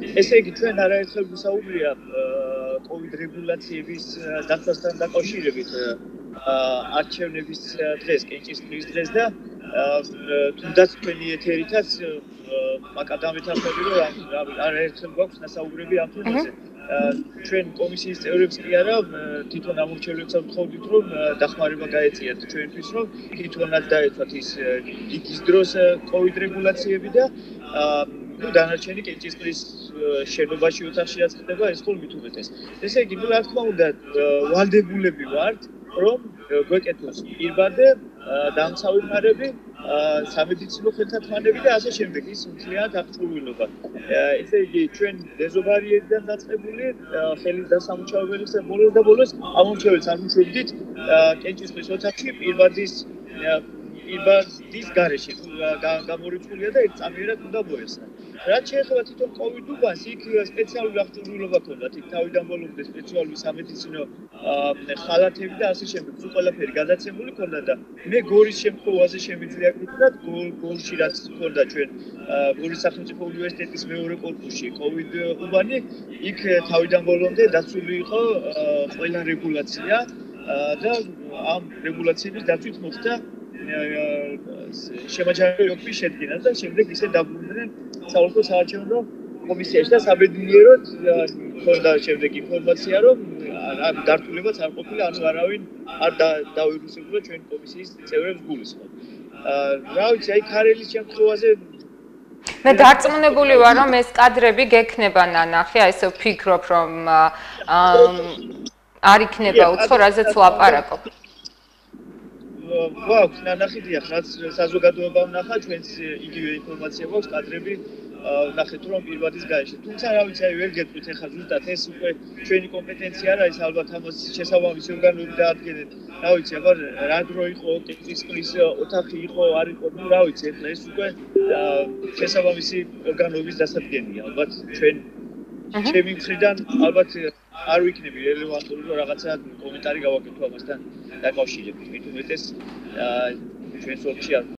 ესე იგი ჩვენ არაერთხელ ვისაუბრია COVID რეგულაციების დაცვასთან დაკავშირებით არჩევნების დღეს, კენჭისყრის დღეს და თუნდაც თქვენი ეთერითაც მაკადამეთახები რომ არაერთხელ გვაქვს დასაუბრები ამ თემაზე. ჩვენ კომისიის წევრებს კი არა თვითონ ამორჩევლებსაც ვთხოვდით რომ დახმარება გაეწიათ ჩვენთვის რომ თვითონაც დაეცვათ ის იგის დროს COVID რეგულაციები და დანარჩენი კენჭისყრის შენობაში ოთახშიაც ხდება ეს ხოლმე მით უმეტეს. ესე იგი, რა თქმა უნდა, ვალდებულები ვართ, რომ გვეკეთოს პირბადე, დამცავი სამედიცინო ხელთათმანები და ასე შემდეგ ის მთლიანად აღჭურვილობა. ესე იგი, ჩვენ დეზობარიერიდან დაწყებული ხელის დასამუშავებელი ბოლოს და ბოლოს ამორჩეველს არ ვუშვებდით კენჭისყრის ოთახში პირბადის გარეშე გამორიცხულია და ერთწამიერად უნდა მოესწრა. რაც შეეხება თვითონ COVID უბანს, იქ სპეციალური აღჭურვილობა ქონდათ, იქ თავიდან ბოლომდე სპეციალური სამედიცინო ხალათები და ასე შემდეგ, სულ ყველაფერი გადაცემული ქონდა და მე გორის შემთხვევაზე შემიძლია გითხრათ, გორში რაც ქონდა ჩვენ გორის სახელმწიფო უნივერსიტეტის მეორე კორპუსში COVID უბანი, იქ თავიდან ბოლომდე დაცული იყო ყველა რეგულაცია და ამ რეგულაციების დაცვით მოხდა შემაჯამებელი შედგენა და შემდეგ ისე დაბრუნდნენ საოლქო საარჩევნო კომისიაში და საბედნიეროდ ქონდა შემდეგ ინფორმაცია რომ ამ დართულებაც არ ყოფილა, ანუ არავინ არ დავირუსებულა ჩვენ კომისიის წევრებს გულისხმობ. რა ვიცი, აი ქარელის შემთხვევაზე მე დარწმუნებული ვარ რომ ეს კადრები გექნება ნანახი, აი ესე ვფიქრობ რომ არ იქნება უცხო რაზეც ვლაპარაკობ. გვაქვს ნანახი დიახ, რაც საზოგადოებამ ნახა, ჩვენს იგივე ინფორმაცია გვაქვს, კადრები ნახეთ რომ პირბადის გარეშე. თუმცა რა ვიცი, აი ვერ გეტყვით ახლა ზუსტად ეს უკვე ჩვენი კომპეტენცია არა, ის ალბათ ამას შესაბამისი ორგანოები დაადგენენ. რა ვიცი, აბა რა დრო იყო კენჭისყრის ოთახი იყო, არ იყო, ნუ რა ვიცი, ახლა ეს უკვე შესაბამისი ორგანოების დასადგენია, ალბათ ჩვენ ჩემი მხრიდან ალბათ არ ვიქნები რელევანტური რომ რაღაცა კომენტარი გავაკეთო ამასთან დაკავშირებით. მით უმეტეს ჩვენს ოლქში